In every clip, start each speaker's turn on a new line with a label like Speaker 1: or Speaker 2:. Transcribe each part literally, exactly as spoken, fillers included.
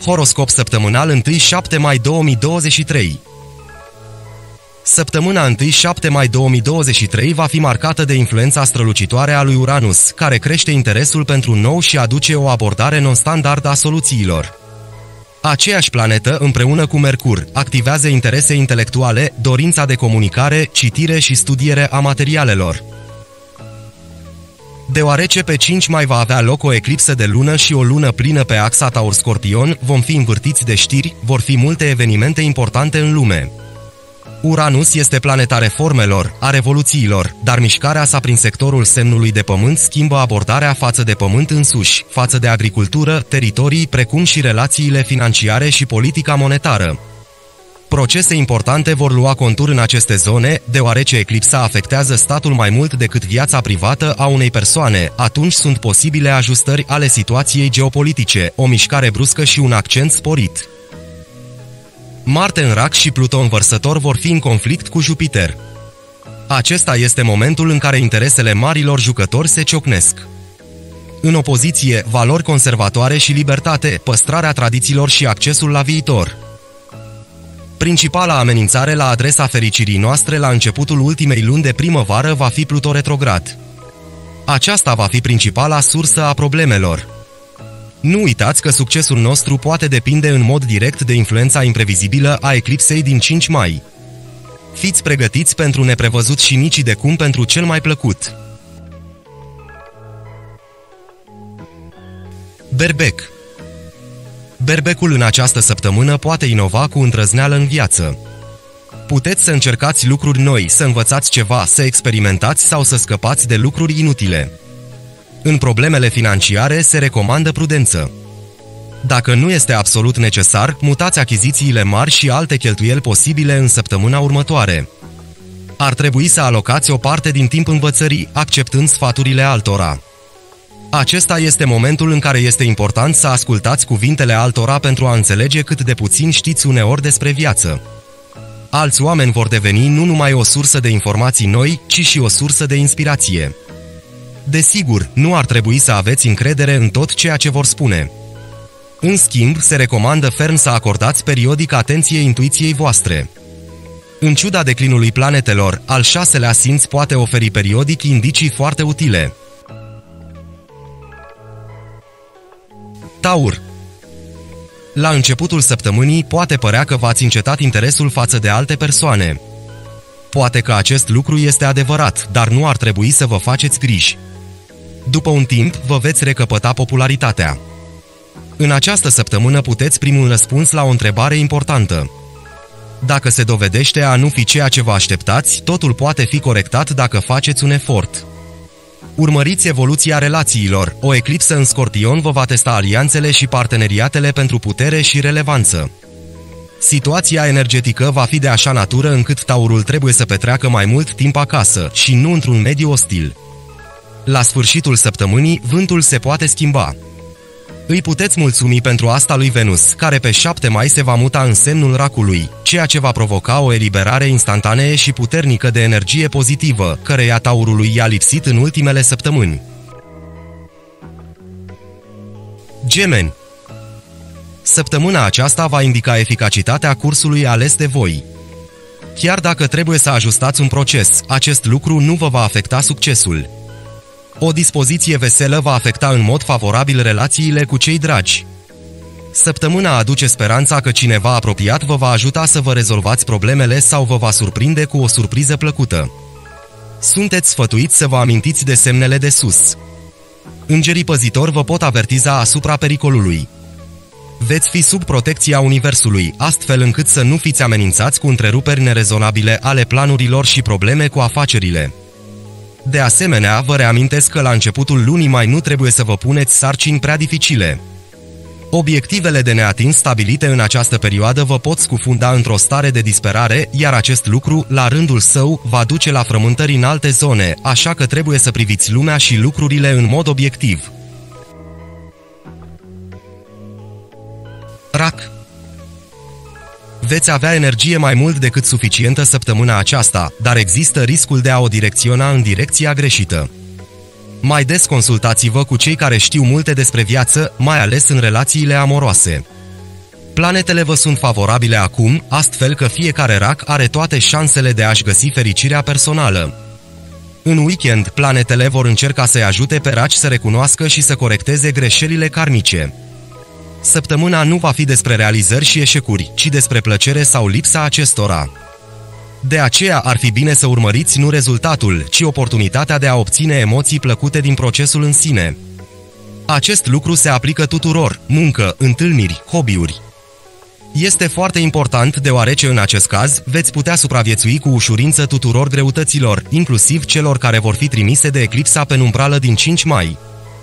Speaker 1: Horoscop săptămânal unu șapte mai două mii douăzeci și trei. Săptămâna unu șapte mai două mii douăzeci și trei va fi marcată de influența strălucitoare a lui Uranus, care crește interesul pentru nou și aduce o abordare non-standard a soluțiilor. Aceeași planetă, împreună cu Mercur, activează interese intelectuale, dorința de comunicare, citire și studiere a materialelor. Deoarece pe cinci mai va avea loc o eclipsă de lună și o lună plină pe axa Taur-Scorpion, vom fi învârtiți de știri, vor fi multe evenimente importante în lume. Uranus este planeta reformelor, a revoluțiilor, dar mișcarea sa prin sectorul semnului de pământ schimbă abordarea față de pământ însuși, față de agricultură, teritorii, precum și relațiile financiare și politica monetară. Procese importante vor lua contur în aceste zone, deoarece eclipsa afectează statul mai mult decât viața privată a unei persoane, atunci sunt posibile ajustări ale situației geopolitice, o mișcare bruscă și un accent sporit. Marte în Rac și Pluton Vărsător vor fi în conflict cu Jupiter. Acesta este momentul în care interesele marilor jucători se ciocnesc. În opoziție, valori conservatoare și libertate, păstrarea tradițiilor și accesul la viitor. Principala amenințare la adresa fericirii noastre la începutul ultimei luni de primăvară va fi Pluto retrograd. Aceasta va fi principala sursă a problemelor. Nu uitați că succesul nostru poate depinde în mod direct de influența imprevizibilă a eclipsei din cinci mai. Fiți pregătiți pentru neprevăzut și nicii de cum pentru cel mai plăcut. Berbec. Berbecul în această săptămână poate inova cu îndrăzneală în viață. Puteți să încercați lucruri noi, să învățați ceva, să experimentați sau să scăpați de lucruri inutile. În problemele financiare se recomandă prudență. Dacă nu este absolut necesar, mutați achizițiile mari și alte cheltuieli posibile în săptămâna următoare. Ar trebui să alocați o parte din timp învățării, acceptând sfaturile altora. Acesta este momentul în care este important să ascultați cuvintele altora pentru a înțelege cât de puțin știți uneori despre viață. Alți oameni vor deveni nu numai o sursă de informații noi, ci și o sursă de inspirație. Desigur, nu ar trebui să aveți încredere în tot ceea ce vor spune. În schimb, se recomandă ferm să acordați periodic atenție intuiției voastre. În ciuda declinului planetelor, al șaselea simț poate oferi periodic indicii foarte utile. Taur. La începutul săptămânii poate părea că v-ați încetat interesul față de alte persoane. Poate că acest lucru este adevărat, dar nu ar trebui să vă faceți griji. După un timp, vă veți recăpăta popularitatea. În această săptămână puteți primi un răspuns la o întrebare importantă. Dacă se dovedește a nu fi ceea ce vă așteptați, totul poate fi corectat dacă faceți un efort. Urmăriți evoluția relațiilor. O eclipsă în Scorpion vă va testa alianțele și parteneriatele pentru putere și relevanță. Situația energetică va fi de așa natură încât Taurul trebuie să petreacă mai mult timp acasă și nu într-un mediu ostil. La sfârșitul săptămânii, vântul se poate schimba. Îi puteți mulțumi pentru asta lui Venus, care pe șapte mai se va muta în semnul Racului, ceea ce va provoca o eliberare instantanee și puternică de energie pozitivă, căreia Taurului i-a lipsit în ultimele săptămâni. Gemeni. Săptămâna aceasta va indica eficacitatea cursului ales de voi. Chiar dacă trebuie să ajustați un proces, acest lucru nu vă va afecta succesul. O dispoziție veselă va afecta în mod favorabil relațiile cu cei dragi. Săptămâna aduce speranța că cineva apropiat vă va ajuta să vă rezolvați problemele sau vă va surprinde cu o surpriză plăcută. Sunteți sfătuiți să vă amintiți de semnele de sus. Îngerii păzitori vă pot avertiza asupra pericolului. Veți fi sub protecția Universului, astfel încât să nu fiți amenințați cu întreruperi nerezonabile ale planurilor și probleme cu afacerile. De asemenea, vă reamintesc că la începutul lunii mai nu trebuie să vă puneți sarcini prea dificile. Obiectivele de neatins stabilite în această perioadă vă pot scufunda într-o stare de disperare, iar acest lucru, la rândul său, va duce la frământări în alte zone, așa că trebuie să priviți lumea și lucrurile în mod obiectiv. Rac. Veți avea energie mai mult decât suficientă săptămâna aceasta, dar există riscul de a o direcționa în direcția greșită. Mai des consultați-vă cu cei care știu multe despre viață, mai ales în relațiile amoroase. Planetele vă sunt favorabile acum, astfel că fiecare rac are toate șansele de a-și găsi fericirea personală. În weekend, planetele vor încerca să-i ajute pe raci să recunoască și să corecteze greșelile karmice. Săptămâna nu va fi despre realizări și eșecuri, ci despre plăcere sau lipsa acestora. De aceea ar fi bine să urmăriți nu rezultatul, ci oportunitatea de a obține emoții plăcute din procesul în sine. Acest lucru se aplică tuturor: muncă, întâlniri, hobby-uri. Este foarte important deoarece în acest caz veți putea supraviețui cu ușurință tuturor greutăților, inclusiv celor care vor fi trimise de eclipsa penumbrală din cinci mai.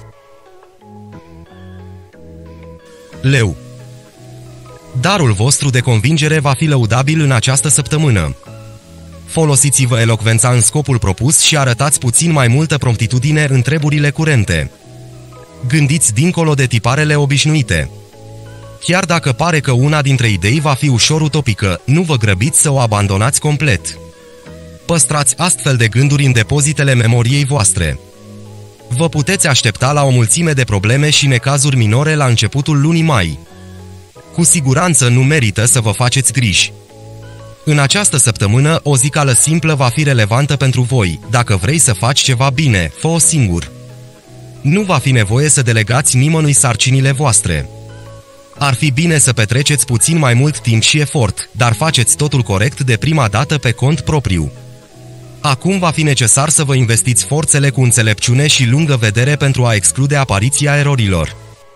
Speaker 1: Leu. Darul vostru de convingere va fi lăudabil în această săptămână. Folosiți-vă elocvența în scopul propus și arătați puțin mai multă promptitudine în treburile curente. Gândiți dincolo de tiparele obișnuite. Chiar dacă pare că una dintre idei va fi ușor utopică, nu vă grăbiți să o abandonați complet. Păstrați astfel de gânduri în depozitele memoriei voastre. Vă puteți aștepta la o mulțime de probleme și necazuri minore la începutul lunii mai. Cu siguranță nu merită să vă faceți griji. În această săptămână, o zicală simplă va fi relevantă pentru voi. Dacă vrei să faci ceva bine, fă-o singur. Nu va fi nevoie să delegați nimănui sarcinile voastre. Ar fi bine să petreceți puțin mai mult timp și efort, dar faceți totul corect de prima dată pe cont propriu. Acum va fi necesar să vă investiți forțele cu înțelepciune și lungă vedere pentru a exclude apariția erorilor.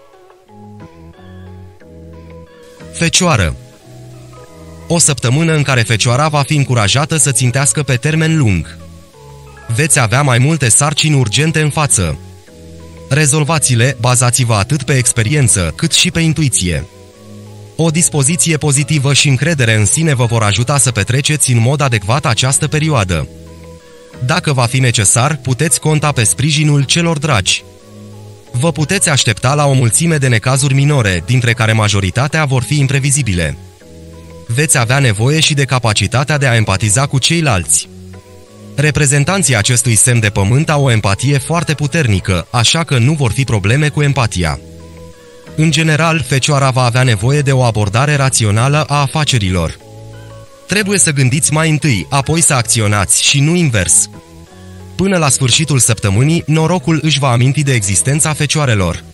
Speaker 1: Fecioară. O săptămână în care Fecioara va fi încurajată să țintească pe termen lung. Veți avea mai multe sarcini urgente în față. Rezolvați-le, bazați-vă atât pe experiență, cât și pe intuiție. O dispoziție pozitivă și încredere în sine vă vor ajuta să petreceți în mod adecvat această perioadă. Dacă va fi necesar, puteți conta pe sprijinul celor dragi. Vă puteți aștepta la o mulțime de necazuri minore, dintre care majoritatea vor fi imprevizibile. Veți avea nevoie și de capacitatea de a empatiza cu ceilalți. Reprezentanții acestui semn de pământ au o empatie foarte puternică, așa că nu vor fi probleme cu empatia. În general, Fecioara va avea nevoie de o abordare rațională a afacerilor. Trebuie să gândiți mai întâi, apoi să acționați și nu invers. Până la sfârșitul săptămânii, norocul își va aminti de existența fecioarelor.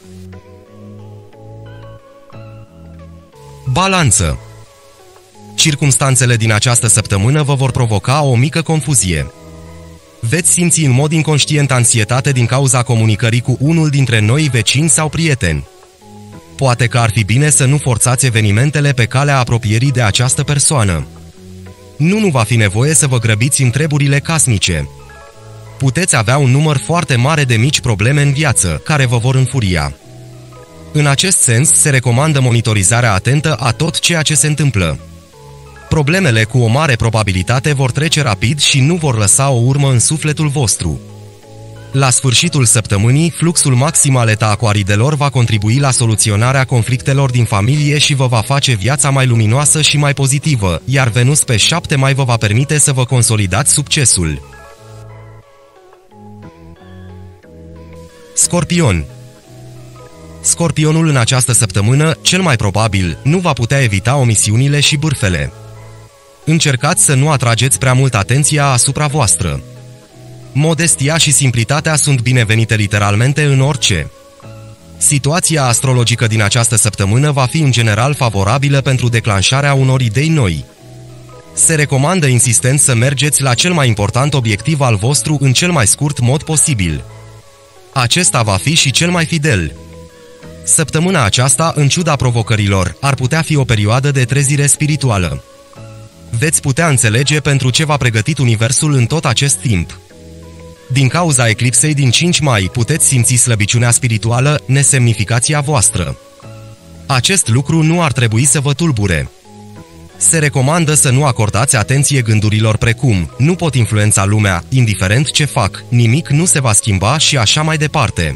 Speaker 1: Balanță. Circumstanțele din această săptămână vă vor provoca o mică confuzie. Veți simți în mod inconștient ansietate din cauza comunicării cu unul dintre noi vecini sau prieteni. Poate că ar fi bine să nu forțați evenimentele pe calea apropierii de această persoană. Nu, nu va fi nevoie să vă grăbiți în treburile casnice. Puteți avea un număr foarte mare de mici probleme în viață, care vă vor înfuria. În acest sens, se recomandă monitorizarea atentă a tot ceea ce se întâmplă. Problemele cu o mare probabilitate vor trece rapid și nu vor lăsa o urmă în sufletul vostru. La sfârșitul săptămânii, fluxul maxim al eta-aquaridelor va contribui la soluționarea conflictelor din familie și vă va face viața mai luminoasă și mai pozitivă, iar Venus pe șapte mai vă va permite să vă consolidați succesul. Scorpion. Scorpionul în această săptămână, cel mai probabil, nu va putea evita omisiunile și bârfele. Încercați să nu atrageți prea mult atenția asupra voastră. Modestia și simplitatea sunt binevenite literalmente în orice. Situația astrologică din această săptămână va fi în general favorabilă pentru declanșarea unor idei noi. Se recomandă insistent să mergeți la cel mai important obiectiv al vostru în cel mai scurt mod posibil. Acesta va fi și cel mai fidel. Săptămâna aceasta, în ciuda provocărilor, ar putea fi o perioadă de trezire spirituală. Veți putea înțelege pentru ce v-a pregătit Universul în tot acest timp. Din cauza eclipsei din cinci mai, puteți simți slăbiciunea spirituală, nesemnificația voastră. Acest lucru nu ar trebui să vă tulbure. Se recomandă să nu acordați atenție gândurilor precum "nu pot influența lumea, indiferent ce fac, nimic nu se va schimba" și așa mai departe.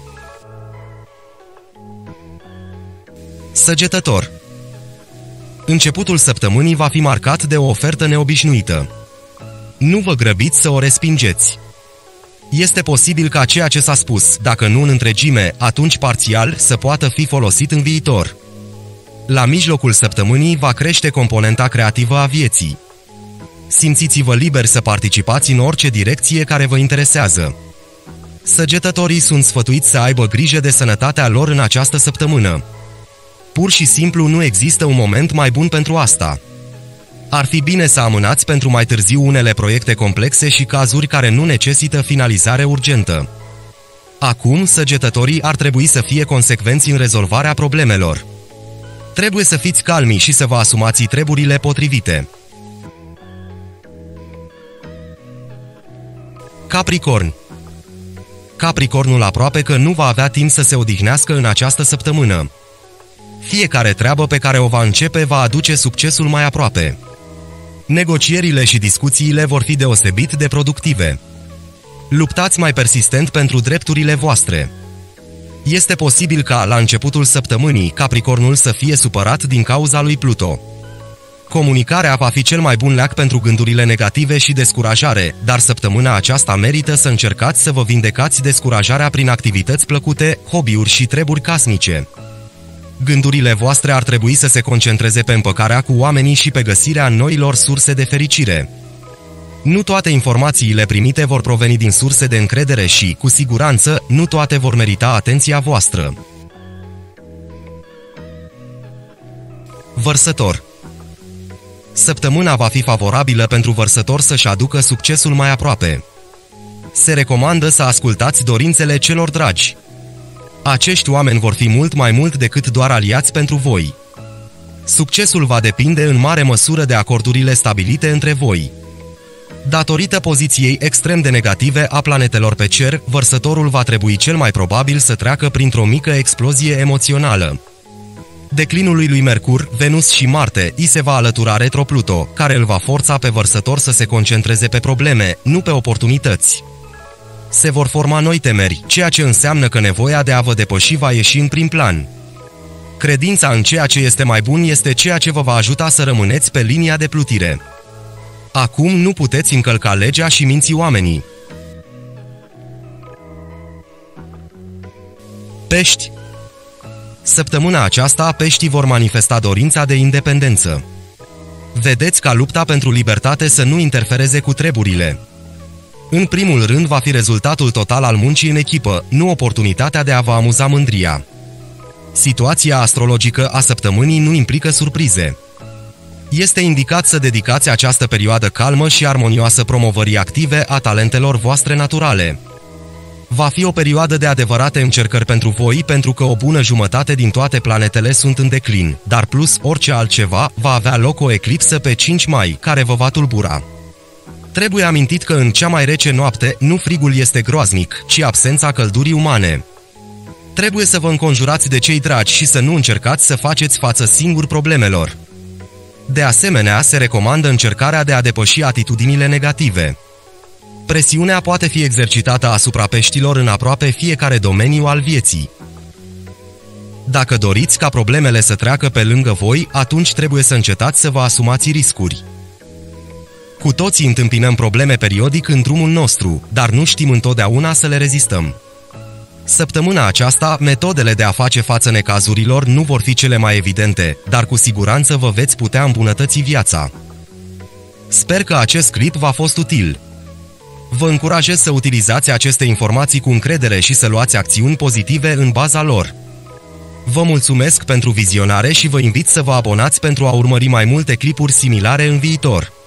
Speaker 1: Săgetător. Începutul săptămânii va fi marcat de o ofertă neobișnuită. Nu vă grăbiți să o respingeți. Este posibil ca ceea ce s-a spus, dacă nu în întregime, atunci parțial, să poată fi folosit în viitor. La mijlocul săptămânii va crește componenta creativă a vieții. Simțiți-vă liberi să participați în orice direcție care vă interesează. Săgetătorii sunt sfătuiți să aibă grijă de sănătatea lor în această săptămână. Pur și simplu nu există un moment mai bun pentru asta. Ar fi bine să amânați pentru mai târziu unele proiecte complexe și cazuri care nu necesită finalizare urgentă. Acum, săgetătorii ar trebui să fie consecvenți în rezolvarea problemelor. Trebuie să fiți calmi și să vă asumați treburile potrivite. Capricorn. Capricornul aproape că nu va avea timp să se odihnească în această săptămână. Fiecare treabă pe care o va începe va aduce succesul mai aproape. Negocierile și discuțiile vor fi deosebit de productive. Luptați mai persistent pentru drepturile voastre. Este posibil ca, la începutul săptămânii, Capricornul să fie supărat din cauza lui Pluto. Comunicarea va fi cel mai bun leac pentru gândurile negative și descurajare, dar săptămâna aceasta merită să încercați să vă vindecați descurajarea prin activități plăcute, hobby-uri și treburi casnice. Gândurile voastre ar trebui să se concentreze pe împăcarea cu oamenii și pe găsirea noilor surse de fericire. Nu toate informațiile primite vor proveni din surse de încredere și, cu siguranță, nu toate vor merita atenția voastră. Vărsător. Săptămâna va fi favorabilă pentru Vărsător să-și aducă succesul mai aproape. Se recomandă să ascultați dorințele celor dragi. Acești oameni vor fi mult mai mult decât doar aliați pentru voi. Succesul va depinde în mare măsură de acordurile stabilite între voi. Datorită poziției extrem de negative a planetelor pe cer, Vărsătorul va trebui cel mai probabil să treacă printr-o mică explozie emoțională. Declinului lui Mercur, Venus și Marte îi se va alătura retro Pluto, care îl va forța pe Vărsător să se concentreze pe probleme, nu pe oportunități. Se vor forma noi temeri, ceea ce înseamnă că nevoia de a vă depăși va ieși în prim plan. Credința în ceea ce este mai bun este ceea ce vă va ajuta să rămâneți pe linia de plutire. Acum nu puteți încălca legea și minți oamenii. Pești. Săptămâna aceasta, peștii vor manifesta dorința de independență. Vedeți ca lupta pentru libertate să nu interfereze cu treburile. În primul rând va fi rezultatul total al muncii în echipă, nu oportunitatea de a vă amuza mândria. Situația astrologică a săptămânii nu implică surprize. Este indicat să dedicați această perioadă calmă și armonioasă promovării active a talentelor voastre naturale. Va fi o perioadă de adevărate încercări pentru voi, pentru că o bună jumătate din toate planetele sunt în declin, dar plus orice altceva, va avea loc o eclipsă pe cinci mai, care vă va tulbura. Trebuie amintit că în cea mai rece noapte, nu frigul este groaznic, ci absența căldurii umane. Trebuie să vă înconjurați de cei dragi și să nu încercați să faceți față singur problemelor. De asemenea, se recomandă încercarea de a depăși atitudinile negative. Presiunea poate fi exercitată asupra peștilor în aproape fiecare domeniu al vieții. Dacă doriți ca problemele să treacă pe lângă voi, atunci trebuie să încetați să vă asumați riscuri. Cu toții întâmpinăm probleme periodic în drumul nostru, dar nu știm întotdeauna să le rezistăm. Săptămâna aceasta, metodele de a face față necazurilor nu vor fi cele mai evidente, dar cu siguranță vă veți putea îmbunătăți viața. Sper că acest clip v-a fost util. Vă încurajez să utilizați aceste informații cu încredere și să luați acțiuni pozitive în baza lor. Vă mulțumesc pentru vizionare și vă invit să vă abonați pentru a urmări mai multe clipuri similare în viitor.